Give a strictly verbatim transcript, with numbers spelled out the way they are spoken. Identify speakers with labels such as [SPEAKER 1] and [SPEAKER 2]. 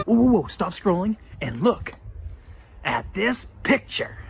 [SPEAKER 1] whoa, whoa, whoa, stop scrolling and look at this picture.